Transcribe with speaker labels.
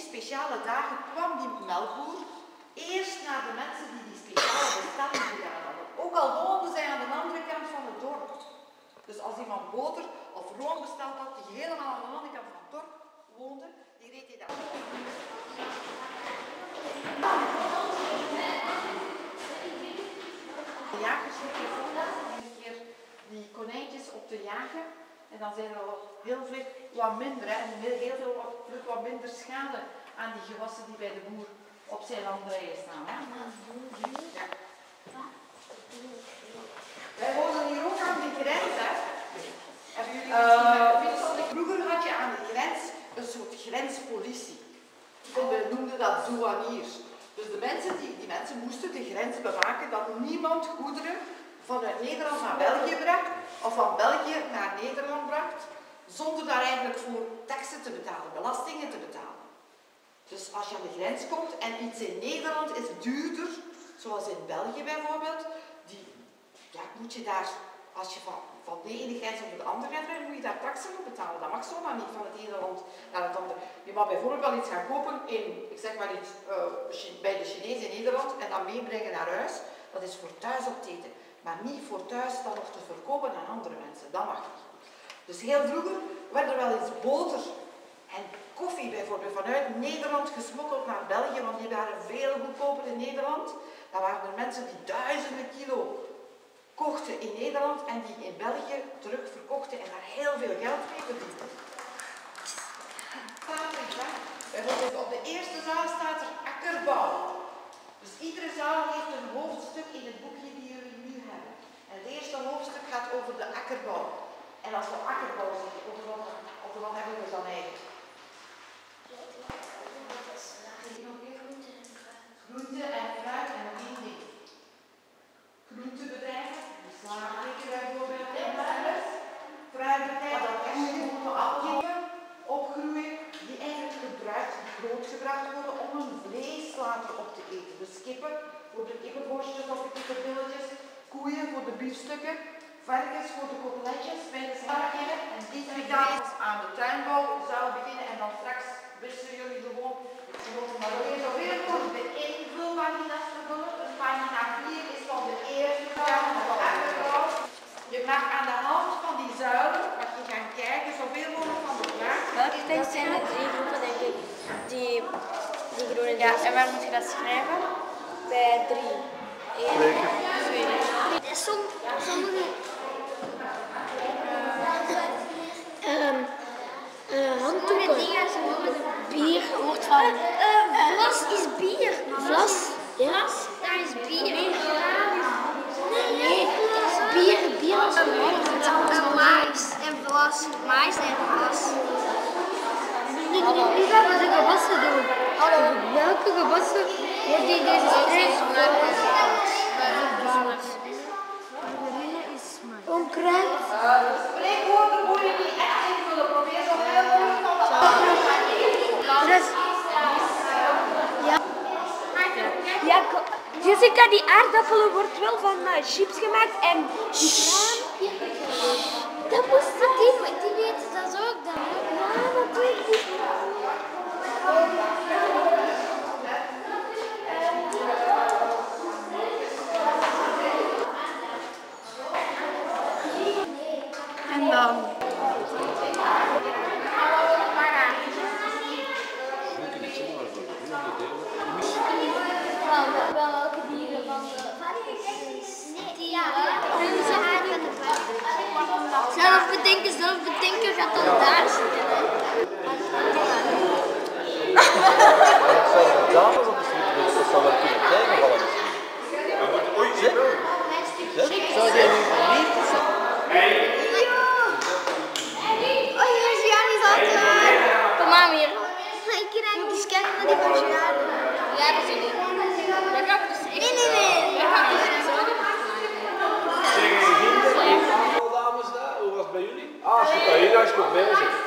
Speaker 1: speciale dagen kwam die melkboer eerst naar de mensen die speciale bestelling gedaan hadden. Ook al woonden zij aan de andere kant van het dorp. Dus als iemand boter of room besteld had, die helemaal aan de andere kant van het dorp woonde, die reed hij daar. De jagers een keer die konijntjes op te jagen. En dan zijn er al heel veel wat minder, hè, en heel veel wat minder schade aan die gewassen die bij de boer op zijn landerijen staan. Hè. Ja. Wij wonen hier ook aan de grens. Hè. Vroeger had je aan de grens een soort grenspolitie. En we noemden dat douaniers. Dus die mensen moesten de grens bewaken dat niemand goederen vanuit Nederland naar België bracht of van België naar Nederland bracht, zonder daar eigenlijk voor taxen te betalen, belastingen te betalen. Dus als je aan de grens komt en iets in Nederland is duurder, zoals in België bijvoorbeeld, moet je daar, als je van de ene grens op de andere grens bent, moet je daar taxen op betalen. Dat mag zomaar niet van het ene land naar het andere. Je mag bijvoorbeeld wel iets gaan kopen in, ik zeg maar iets, bij de Chinees in Nederland en dan meebrengen naar huis. Dat is voor thuis op te eten. Maar niet voor thuis dan nog te verkopen aan andere mensen. Dat mag niet. Dus heel vroeger werd er wel eens boter en koffie bijvoorbeeld vanuit Nederland gesmokkeld naar België, want die waren veel goedkoper in Nederland. Dan waren er mensen die duizenden kilo kochten in Nederland en die in België terug verkochten en daar heel veel geld mee verdienden. Bijvoorbeeld op de eerste zaal staat er akkerbouw. Dus iedere zaal heeft een hoofdstuk in het boekje die jullie nu hebben. En het eerste hoofdstuk gaat over de akkerbouw. En als we akkerbouw zeggen, over wat hebben we dan eigenlijk? Groente en fruit en nog één ding. Groentebedrijven, de slagerij bijvoorbeeld, fruitbedrijven, dat koeien moeten afgeven, opgroeien, die eigenlijk grootgebracht worden om hun vlees later op te eten. Dus kippen voor de kippenborstjes of de kippenbilletjes, koeien voor de biefstukken, varkens voor de koteletjes bij de slagerij. En die dan aan de tuinbouw zou beginnen en dan straks wisten jullie gewoon maar weer zoveel mogelijk de invulpagina's vervullen. Dus pagina 4 is van de eerste zuil van de akkerbouw. Je mag aan de hand van die zuilen, mag je gaan kijken, zoveel mogelijk van de vraag.
Speaker 2: Dat zijn de 3 groepen, denk ik, die groene. Ja, en waar moet je dat schrijven? Bij 3. 1, 2. Sommige handdoeken. Bier wordt van. Vlas is bier. Vlas? Ja. Dat is bier. Nee, dat is bier. Bier is mais en vlas. Mais en vlas. Nu gaan we de gewassen doen. Welke gewassen wordt in deze strijd? Onkruid.
Speaker 1: Spreekwoorden moet je niet echt invullen. Probeer zo heel mogelijk van de andere.
Speaker 2: Ja, Jessica, die aardappelen wordt wel van chips gemaakt en die dat moest die weten dat ook dan. Ja, natuurlijk niet. En dan. Welke dieren van de zelf bedenken gaat dan daar zitten.
Speaker 3: Zijn er dames op de street? Dat zou wel kunnen tegenvallen misschien. Zou jij nu niet zijn?
Speaker 2: Oh, hier is Jan is altijd. Kom maar hier. Ik krijg die scannen die van Jan. Ja, dat is niet. Nee.
Speaker 3: Dames daar, hoe was het bij jullie? Ah, super, jullie zijn goed bezig.